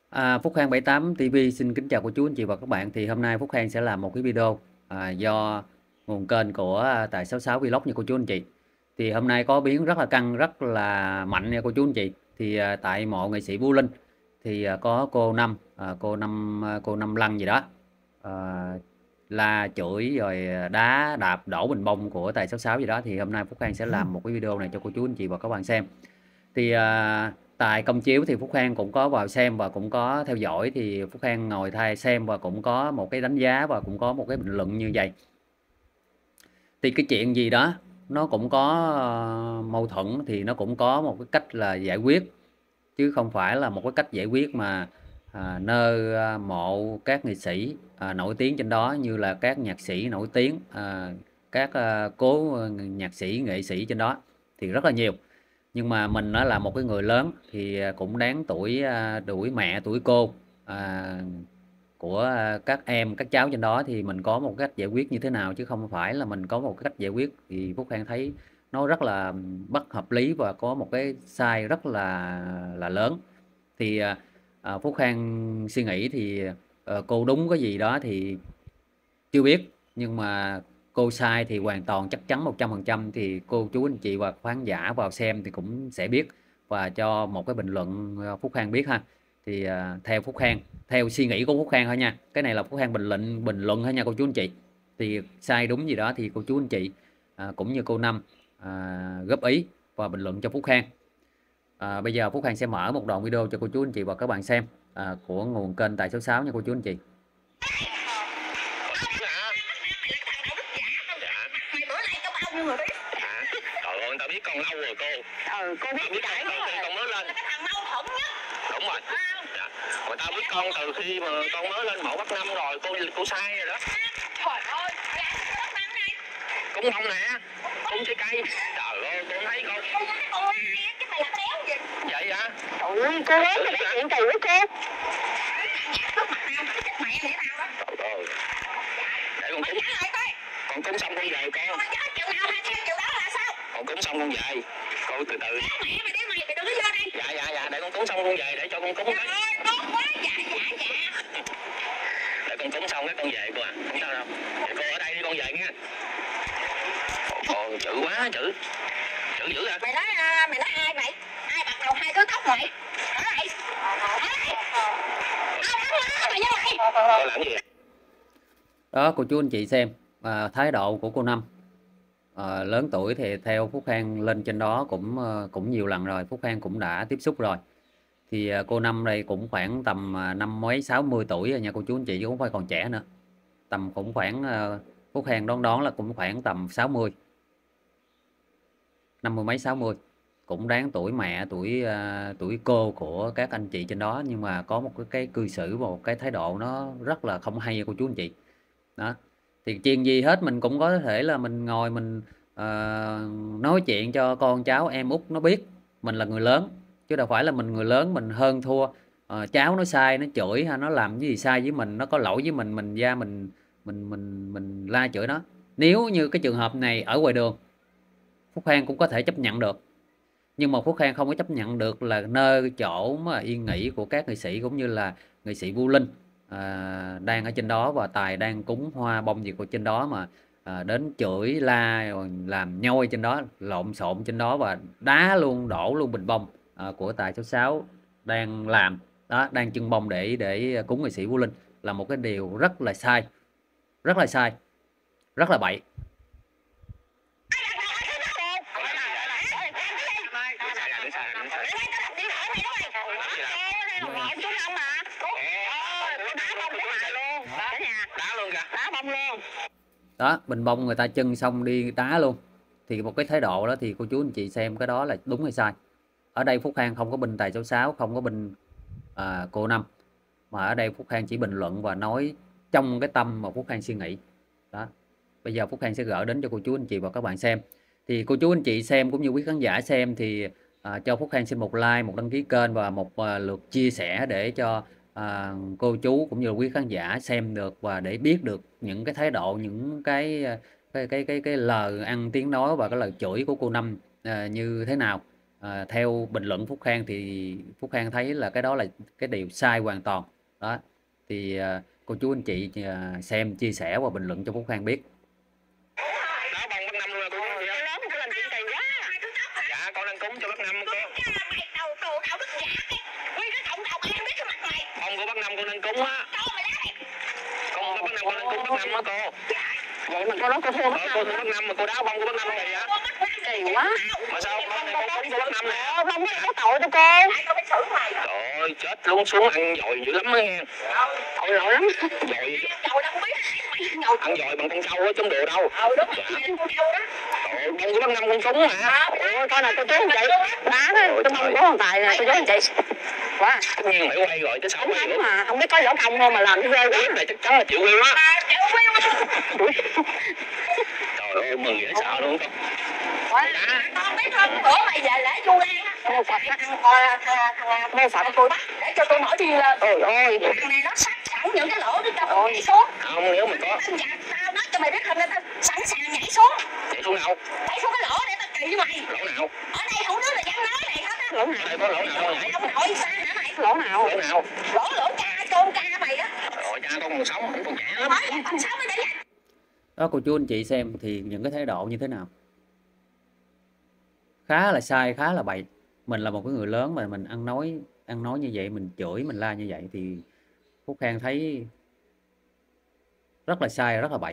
Phúc Khang 78 TV xin kính chào cô chú anh chị và các bạn. Thì hôm nay Phúc Khang sẽ làm một cái video do nguồn kênh của Tài 66 Vlog nha cô chú anh chị. Thì hôm nay có biến rất là căng, rất là mạnh nha cô chú anh chị. Thì tại mộ nghệ sĩ Vũ Linh thì có cô Năm Lăng gì đó, à, la chửi rồi đá đạp đổ bình bông của Tài 66 gì đó. Thì hôm nay Phúc Khang sẽ làm một cái video này cho cô chú anh chị và các bạn xem. Thì tại công chiếu thì Phúc Khang cũng có vào xem và cũng có theo dõi, thì Phúc Khang ngồi thay xem và cũng có một cái đánh giá và cũng có một cái bình luận như vậy. Thì cái chuyện gì đó nó cũng có mâu thuẫn thì nó cũng có một cái cách là giải quyết, chứ không phải là một cái cách giải quyết mà mộ các nghệ sĩ nổi tiếng trên đó, như là các nhạc sĩ nổi tiếng, các cố nhạc sĩ nghệ sĩ trên đó thì rất là nhiều. Nhưng mà mình nó là một cái người lớn thì cũng đáng tuổi, tuổi mẹ tuổi cô của các em các cháu trên đó, thì mình có một cách giải quyết như thế nào, chứ không phải là mình có một cách giải quyết thì Phúc Khang thấy nó rất là bất hợp lý và có một cái sai rất là lớn. Thì Phúc Khang suy nghĩ thì cô đúng cái gì đó thì chưa biết, nhưng mà cô sai thì hoàn toàn chắc chắn 100%. Thì cô chú anh chị và khán giả vào xem thì cũng sẽ biết và cho một cái bình luận Phúc Khang biết ha. Thì theo Phúc Khang, theo suy nghĩ của Phúc Khang thôi nha, cái này là Phúc Khang bình luận thôi nha cô chú anh chị. Thì sai đúng gì đó thì cô chú anh chị cũng như cô Năm góp ý và bình luận cho Phúc Khang. Bây giờ Phúc Khang sẽ mở một đoạn video cho cô chú anh chị và các bạn xem của nguồn kênh Tài 66 nha cô chú anh chị. Trời ơi, tao biết con lâu rồi cô. Cô biết Tao biết trải con từ khi con mới lên. cái thằng mâu thuẫn nhất. Đúng rồi. Dạ. Mà tao biết con từ khi mà con mới lên mẫu Bắc Năm rồi, cô sai rồi đó. Trời ơi, Bắc Năm này. Cũng không nè. Cũng trái cây. Trời ơi, con thấy con. Cô hai á, chứ mày làm đéo gì. Vậy hả? Trời ơi, cô nói cái chuyện kỳ với cô. Trời ơi. Để con cúng. Con cúng xong con về con. Con cúng xong con về. Cô từ từ. Dạ, để con cúng xong con về, để cho con cúng cái. Để con cúng xong cái con về cô à, không sao đâu. Để cô ở đây đi con về nha. Ồ, chữ quá, chữ dữ hả? Mày nói ai vậy? Ai bắt đầu hai đứa cốc vậy? Ở đây. Mày nhớ lại. Cô làm gì? Đó cô chú anh chị xem thái độ của cô Năm. Lớn tuổi thì theo Phúc Khang lên trên đó cũng nhiều lần rồi, Phúc Khang cũng đã tiếp xúc rồi. Thì cô Năm đây cũng khoảng tầm năm mấy 60 tuổi rồi nha cô chú anh chị, chứ không phải còn trẻ nữa. Tầm cũng khoảng Phúc Khang đoán là cũng khoảng tầm 60, 50 mấy 60, cũng đáng tuổi mẹ tuổi cô của các anh chị trên đó. Nhưng mà có một cái cư xử và một cái thái độ nó rất là không hay cô chú anh chị. Đó, thì chuyện gì hết mình cũng có thể là mình ngồi mình nói chuyện cho con cháu em út nó biết mình là người lớn, chứ đâu phải là mình người lớn mình hơn thua. Cháu nó sai nó chửi hay nó làm cái gì sai với mình, nó có lỗi với mình ra mình la chửi nó. Nếu như cái trường hợp này ở ngoài đường, Phúc Khang cũng có thể chấp nhận được, nhưng mà Phúc Khang không có chấp nhận được là nơi chỗ mà yên nghỉ của các nghệ sĩ cũng như là nghệ sĩ Vũ Linh đang ở trên đó và Tài đang cúng hoa bông gì của trên đó mà đến chửi la rồi làm nhoi trên đó, lộn xộn trên đó và đá luôn đổ luôn bình bông của Tài 66 đang làm đó, đang trưng bông để cúng nghệ sĩ Vũ Linh, là một cái điều rất là sai, rất là sai, rất là bậy. Đó, bình bông người ta trưng xong đi đá luôn, thì một cái thái độ đó thì cô chú anh chị xem cái đó là đúng hay sai. Ở đây Phúc Khang không có binh Tài 66, không có binh cô Năm, mà ở đây Phúc Khang chỉ bình luận và nói trong cái tâm mà Phúc Khang suy nghĩ đó. Bây giờ Phúc Khang sẽ gửi đến cho cô chú anh chị và các bạn xem. Thì cô chú anh chị xem cũng như quý khán giả xem thì cho Phúc Khang xin một like, một đăng ký kênh và một lượt chia sẻ để cho cô chú cũng như là quý khán giả xem được và để biết được những cái thái độ, những cái lời ăn tiếng nói và cái lời chửi của cô Năm như thế nào. Theo bình luận Phúc Khang thì Phúc Khang thấy là cái đó là cái điều sai hoàn toàn đó. Thì cô chú anh chị xem chia sẻ và bình luận cho Phúc Khang biết. Đá bông Bắc Năm luôn là cô chú vậy. Lớn của mình tiền quá. Dạ con đang cúng cho Bắc Năm cô. Mày đầu đạo đức giả cái. Nguyên cái cộng đồng ai biết cái mặt mày. Bông của Bắc Năm con đang cúng á. Đâu mày đá đi. Con của Bắc Năm con đang cúng Bắc Năm á cô. Vậy mà cô nói cô thua Bắc Cô Năm. thương Bắc Năm mà cô đá bông của Bắc Năm vậy á. Kỳ quá. Mà sao con này con cúng của Bắc Năm nè. Không có tội cho cô. Ai có biết xử mày. Trời ơi chết luôn xuống ăn dồi dữ lắm á nghe. Tội lỗi lắm. Dồi. Dồi đâu biết mày ngồi. Ăn dồi bằng con trâu á chứ không được đâu. Đúng rồi. Con trâu đó. Trời ơi, bông của Bắc Năm con cúng mà. Ôi coi nè cô chú anh chị. Đá đó. Tôi mong có một tài nè cô chú anh chị. Quá. Tất nhiên phải quay rồi chứ sao Không quay thắng nữa. mà không biết có võ công không mà làm cái ghê quá. Clip này chắc chắn là chịu view á. Chịu view. Trời ơi mừng dễ sợ luôn. Con biết không, bữa mày về lễ Vu Lan á, thằng mô Phật tôi bắt để cho tôi mở đi lên. Ôi ôi, thằng này nó sắp sẵn những cái lỗ để cho tôi nhảy xuống. Không nếu mà có. Tao nói cho mày biết không nên tao sẵn sàng nhảy xuống. Nhảy xuống đâu? Nhảy xuống cái lỗ để tao kỳ với mày. Lỗ nào? Ở đây không đứa là dám nói này hết á. Lỗ nào? Đây có lỗ nào đâu nhảy? Ông nội xa hả mày? Lỗ nào? Lỗ nào? Lỗ cha con cha mày á. Rồi cha con còn sống vẫn còn trẻ lắm. Còn sống mới để vậy. Đó cô chú anh chị xem thì những cái thái độ như thế nào, khá là sai, khá là bậy. Mình là một cái người lớn mà mình ăn nói như vậy, mình chửi mình la như vậy thì Phúc Khang thấy rất là sai, rất là bậy.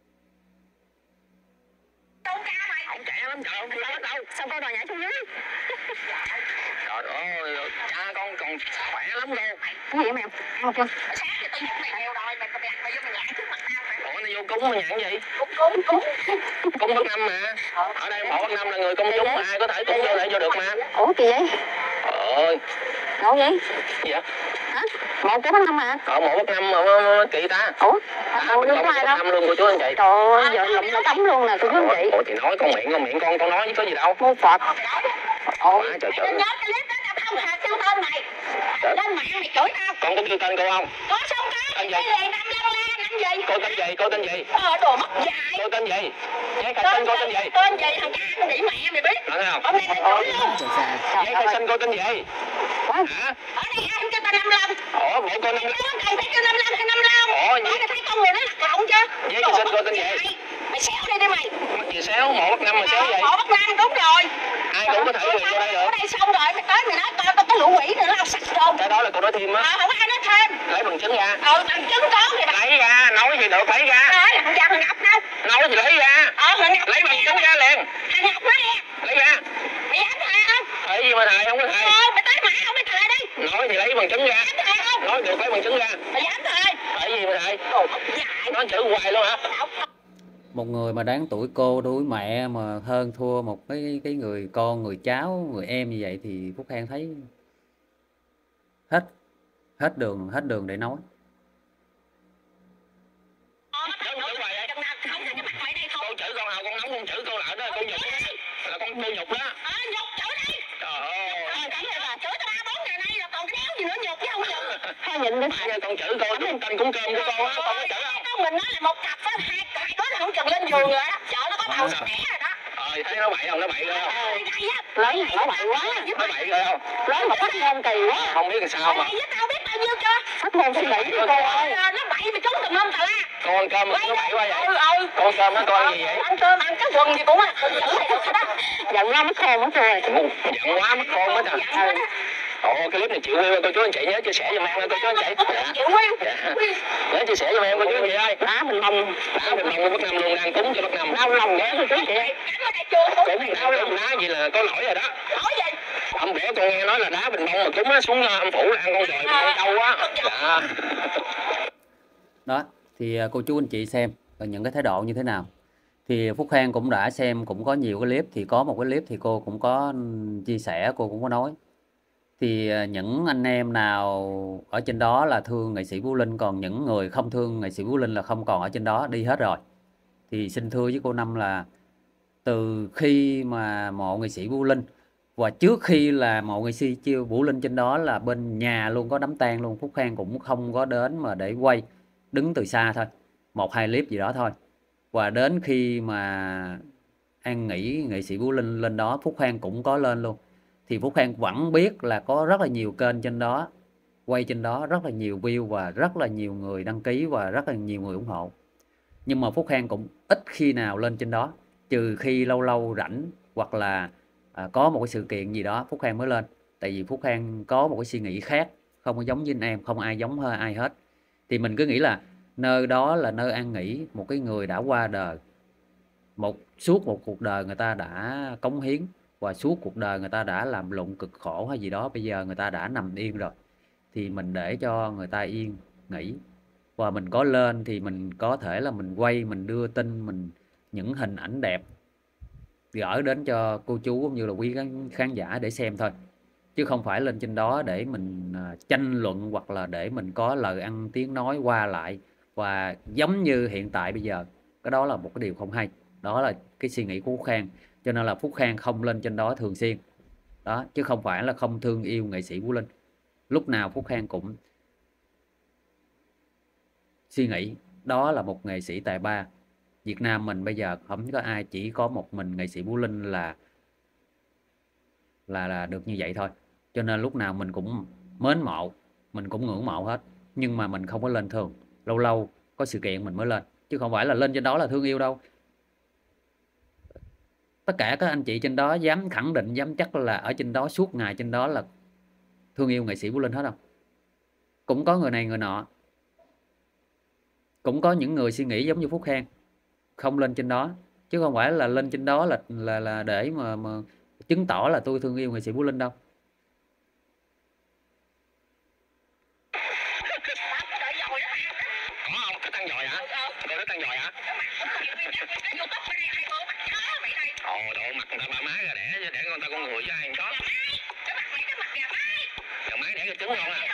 Con cha mày. Ông trẻ lắm trời, ông không lớn đâu. Sao con đòi nhảy xuống dưới? Trời ơi, cha con còn khỏe lắm đâu. Cái gì mày? Ăn chưa? Sáng thì tôi nhận mày nghèo rồi, mày đặt mày vô mày nhảy trước mặt tao mày. Ủa nó vô cúng mà nhãn gì? Cúng. Cúng Bắc Năm mà. Ở đây mộ Bắc Năm là người công chúng mà ai có thể cúng vô để vô được mà. Ủa kỳ vậy? Trời ơi. Ngộ vậy? Gì vậy? Hả? Mộ của Bắc Năm hả? Mộ Bắc Năm mà kỳ ta. Ủa? Đâu có ai đâu. Bắc Năm luôn cô chú anh chị. Trời ơi, giờ lụm nó tắm luôn nè cô chú anh chị. Ủa thì nói con miệng con nói chứ có gì đâu. Mô Phật. Ủa? Trời Mày nhớ cái clip đó tao không hề kêu tên mày. Lên mạng mày chửi tao. Con có kêu tên cô không? Có xong cái gì? Năm gì? Cô tên gì? Cô tên gì? Đồ mất dạy. Cô tên gì? Giấy khai sinh cô tên gì? Tên gì thằng cha con đĩ mẹ mày biết. Nói thấy không? Hôm nay tao chửi luôn. Giấy khai sinh cô tên gì? Hả? Ở đây ai không cho tao 55. Ủa bộ cô 55. Nó cần phải cho 55 hay 55. Ủa Nói mày thấy con người nó lạc họng chưa? giấy khai sinh cô tên gì? Mày xéo đi mày. Mắc gì xéo mộ Bắc Năm mà xéo vậy? Mộ Bắc Nam đúng rồi. Ai cũng có thể quyền vô đây được. Ở đây xong rồi mày tới mày nói coi có lũ quỷ nữa lao sạch rồi. Cái đó là cô nói thêm á. Không có ai nói thêm. Lấy bằng chứng ra. Bằng chứng có thì lấy ra, nói gì được lấy ra. thằng Giang thằng Ngọc đâu? Nói gì lấy ra. Thằng Ngọc. Lấy bằng chứng ra liền. Thằng Ngọc nói nè. Lấy ra. Mày dám thề không? Thề gì mà thề không có thề. Mày tới mãi không mày thề đi. Nói thì lấy bằng chứng ra. Dám thề không? Nói được lấy bằng chứng ra. Mày dám thề. Thề gì mà thề. Nói chữ hoài luôn hả? Một người mà đáng tuổi cô tuổi mẹ mà hơn thua một cái người con, người cháu, người em như vậy thì Phúc Khang thấy hết đường để nói. Cô chữ con nào con nóng con chữ cô lại đó, cô nhục đó. Là con cô nhục đó. Nhục chửi đi. Trời ơi. Chửi tao 3-4 ngày nay là còn cái đéo gì nữa nhục chứ không nhục. Thôi nhìn đi. Con chữ cô đúng canh cúng cơm của cô á, con có chữ không? Con mình nói là một cặp á, hai đứa là không chừng lên giường rồi đó. Vợ nó có bầu sạch đẻ rồi đó. Thấy nó bậy không? Nó bậy rồi không? Lớn này nó bậy quá. Nó bậy rồi không? Lớn mà phát ngôn kỳ quá. Không biết làm sao mà. Với tao biết bao nhiêu chưa? Phát ngôn suy nghĩ cô ơi. Nó bậy mà trốn tùm lum tà la. Con ăn cơm mà nó bậy quá vậy? Con cơm nó con gì vậy? Ăn cơm ăn cái quần gì cũng à. Giận quá mất khôn mất rồi. Giận quá mất khôn mất rồi. Ồ, clip này chịu view cô chú anh chị nhớ chia sẻ giùm em cô chú anh chị. Chịu view. Nhớ chia sẻ giùm em cô chú anh chị ơi. Đá mình mông. Đá mình mông Bắc Năm luôn, đang cúng cho Bắc Năm. Đau lòng vậy cô chú anh chị. Cúng đau lòng đá gì là có lỗi rồi đó. Lỗi gì? Hôm bữa con nghe nói là đá bình mông mà cúng á xuống âm phủ là ăn con dòi con trâu á. Dạ. Đó thì cô chú anh chị xem những cái thái độ như thế nào. Thì Phúc Khang cũng đã xem, cũng có nhiều cái clip, thì có một cái clip thì cô cũng có chia sẻ, cô cũng có nói. Thì những anh em nào ở trên đó là thương nghệ sĩ Vũ Linh, còn những người không thương nghệ sĩ Vũ Linh là không còn ở trên đó, đi hết rồi. Thì xin thưa với cô Năm là từ khi mà mộ nghệ sĩ Vũ Linh và trước khi là mộ nghệ sĩ Vũ Linh trên đó là bên nhà luôn có đám tang luôn, Phúc Khang cũng không có đến mà để quay, đứng từ xa thôi, 1-2 clip gì đó thôi. Và đến khi mà an nghỉ nghệ sĩ Vũ Linh lên đó, Phúc Khang cũng có lên luôn. thì Phúc Khang vẫn biết là có rất là nhiều kênh trên đó, quay trên đó rất là nhiều view và rất là nhiều người đăng ký và rất là nhiều người ủng hộ. Nhưng mà Phúc Khang cũng ít khi nào lên trên đó, trừ khi lâu lâu rảnh hoặc là có một cái sự kiện gì đó Phúc Khang mới lên. Tại vì Phúc Khang có một cái suy nghĩ khác, không có giống với anh em, không ai giống hơn ai hết. Thì mình cứ nghĩ là nơi đó là nơi an nghỉ một cái người đã qua đời, suốt một cuộc đời người ta đã cống hiến và suốt cuộc đời người ta đã làm lụng cực khổ hay gì đó, bây giờ người ta đã nằm yên rồi thì mình để cho người ta yên nghỉ. Và mình có lên thì mình có thể là mình quay, mình đưa tin, mình những hình ảnh đẹp gửi đến cho cô chú cũng như là quý khán giả để xem thôi, chứ không phải lên trên đó để mình tranh luận hoặc là để mình có lời ăn tiếng nói qua lại và giống như hiện tại bây giờ. Cái đó là một cái điều không hay, đó là cái suy nghĩ của Phúc Khang, cho nên là Phúc Khang không lên trên đó thường xuyên đó, chứ không phải là không thương yêu nghệ sĩ Vũ Linh. Lúc nào Phúc Khang cũng suy nghĩ đó là một nghệ sĩ tài ba. Việt Nam mình bây giờ không có ai, chỉ có một mình nghệ sĩ Vũ Linh là được như vậy thôi. Cho nên lúc nào mình cũng mến mộ, mình cũng ngưỡng mộ hết, nhưng mà mình không có lên thường, lâu lâu có sự kiện mình mới lên, chứ không phải là lên trên đó là thương yêu đâu. Tất cả các anh chị trên đó dám khẳng định, dám chắc là ở trên đó suốt ngày trên đó là thương yêu nghệ sĩ Vũ Linh hết không? Cũng có người này người nọ, cũng có những người suy nghĩ giống như Phúc Khang không lên trên đó, chứ không phải là lên trên đó là để mà chứng tỏ là tôi thương yêu nghệ sĩ Vũ Linh đâu. Có không? Thích ăn dồi hả? Cô thích ăn dồi hả? Ồ, độ mặt người ta ba má ra để người ta con người chứ ai không có. Gà mái để cái trứng ngon à.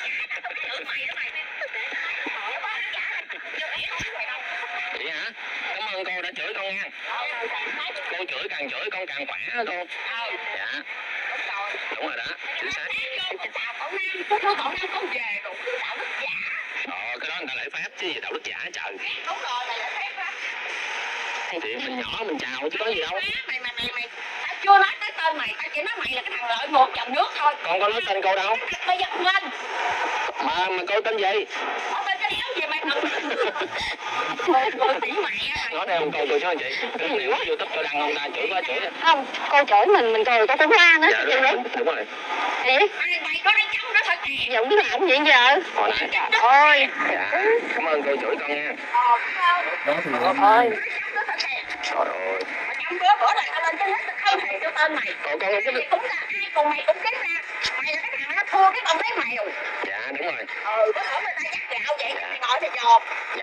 Vậy hả? Cảm ơn cô đã chửi con nha. Cô chửi con càng khỏe đó cô. Dạ. Đúng rồi đó, chính xác. Cái đó người ta lễ phép chứ gì đạo đức giả trời. Đúng rồi, là lễ phép đó. Thì mình nhỏ mình chào chứ có gì đâu. Mày tao chưa nói tới tên mày, tao chỉ nói mày là cái thằng lợi một chồng nước thôi. Con có nói tên cô đâu. Bây giờ lên. Mà cô tên gì? Ở bên cái đéo gì mày thật. Cô tỷ mẹ mày. Nói đây không cô tôi cho chị. Cái này quá YouTube tôi đăng không ta chửi quá chửi. Không, cô chửi mình cười cô cũng la nữa. Dạ đúng rồi. Mày có đánh trống đó thôi kìa. Giờ không biết làm gì giờ. Hồi nãy. Trời ơi. Dạ, cảm ơn cô chửi con nha. Đó thì Ôi. Trời ơi. Trong bữa này tao lên trên hết không thèm cho tên mày. Còn con không có cũng là ai cùng mày cũng kết ra. Mày là cái thằng nó thua cái con bé mèo. Dạ đúng rồi. Có thể người ta dắt gạo vậy mày gọi thì dồn.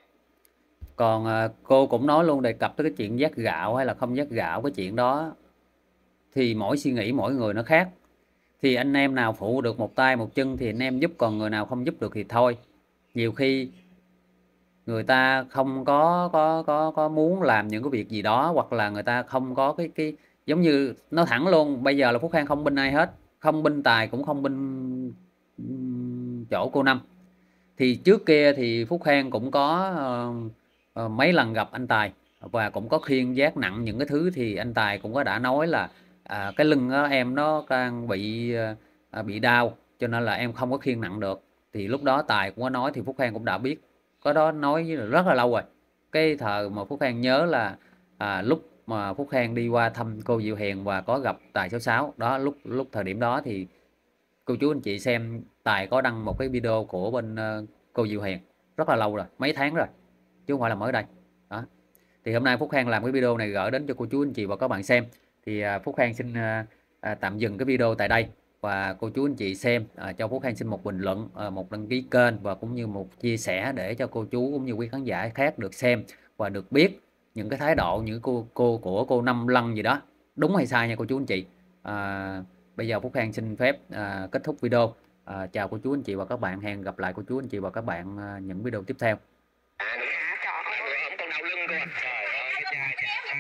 Còn cô cũng nói luôn, đề cập tới cái chuyện vác gạo hay là không vác gạo, cái chuyện đó thì mỗi suy nghĩ mỗi người nó khác. Thì anh em nào phụ được một tay một chân thì anh em giúp, còn người nào không giúp được thì thôi. Nhiều khi người ta không có muốn làm những cái việc gì đó, hoặc là người ta không có cái giống như nói thẳng luôn, bây giờ là Phúc Khang không binh ai hết, không binh Tài cũng không binh chỗ cô Năm. Thì trước kia thì Phúc Khang cũng có mấy lần gặp anh Tài và cũng có khiêng vác nặng những cái thứ, thì anh Tài cũng có đã nói là cái lưng đó, em nó đang bị đau cho nên là em không có khiêng nặng được. Thì lúc đó Tài cũng có nói, thì Phúc Khang cũng đã biết, có đó nói rất là lâu rồi. Cái thời mà Phúc Khang nhớ là lúc mà Phúc Khang đi qua thăm cô Diệu Hiền và có gặp Tài 66 đó, lúc thời điểm đó thì cô chú anh chị xem, Tài có đăng một cái video của bên cô Diệu Hiền rất là lâu rồi, mấy tháng rồi chứ không phải là mới đây đó. Thì hôm nay Phúc Khang làm cái video này gửi đến cho cô chú anh chị và các bạn xem. Thì Phúc Khang xin tạm dừng cái video tại đây, và cô chú anh chị xem cho Phúc Khang xin một bình luận, một đăng ký kênh và cũng như một chia sẻ để cho cô chú cũng như quý khán giả khác được xem và được biết những cái thái độ những cô của cô Năm Lân gì đó đúng hay sai nha cô chú anh chị. Bây giờ Phúc Khang xin phép kết thúc video. Chào cô chú anh chị và các bạn, hẹn gặp lại cô chú anh chị và các bạn những video tiếp theo. Con đau lưng cô à? Trời ơi cái cha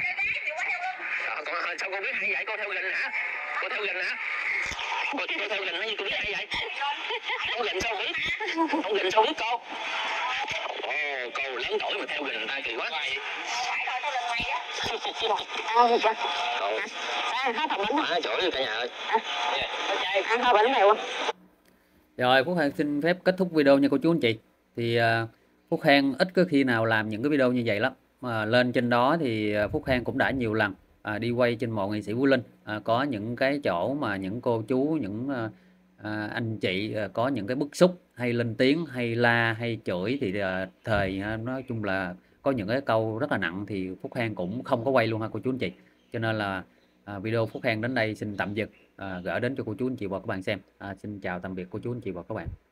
sao cô biết hay vậy? Cô theo gìn hả? Cô theo gìn hả? Cô theo gìn nó như cô biết hay vậy? Không gìn sao biết? Không gìn sao biết cô? Cô lớn tuổi mà theo gìn người ta kỳ quá. Phải rồi, tao lần mày á. Sao ăn hết bánh rồi. Trời ơi cả nhà ơi. Ăn hết bánh này. Rồi Phúc Khang xin phép kết thúc video nha cô chú anh chị. Thì Phúc Khang ít có khi nào làm những cái video như vậy lắm. Mà lên trên đó thì Phúc Khang cũng đã nhiều lần đi quay trên Mộ Nghệ sĩ Vũ Linh. Có những cái chỗ mà những cô chú, những anh chị có những cái bức xúc hay lên tiếng hay la hay chửi thì thời nói chung là có những cái câu rất là nặng thì Phúc Khang cũng không có quay luôn ha cô chú anh chị. Cho nên là video Phúc Khang đến đây xin tạm dừng, gửi đến cho cô chú anh chị và các bạn xem. Xin chào tạm biệt cô chú anh chị và các bạn.